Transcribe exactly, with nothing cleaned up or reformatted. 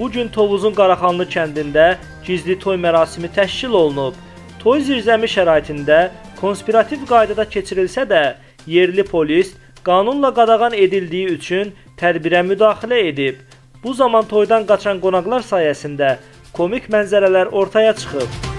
Bu gün Tovuzun Qaraxanlı kəndində gizli toy mərasimi təşkil olunub. Toy zirzəmi şəraitində konspirativ qaydada keçirilsə də, yerli polis qanunla qadağan edildiyi üçün tədbirə müdaxilə edib. Bu zaman toydan qaçan qonaqlar sayəsində komik mənzərələr ortaya çıxıb.